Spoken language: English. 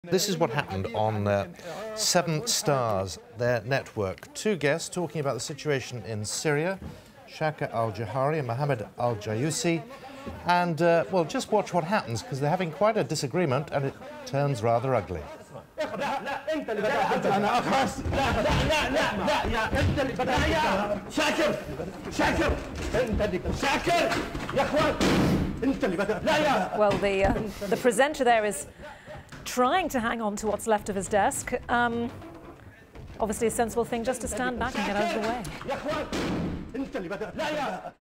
This is what happened on 7 Stars, their network. 2 guests talking about the situation in Syria, Shaka al-Jahari and Mohammed al-Jayusi. And, well, just watch what happens, because they're having quite a disagreement, and it turns rather ugly. Well, the presenter there is trying to hang on to what's left of his desk. Obviously a sensible thing just to stand back and get out of the way.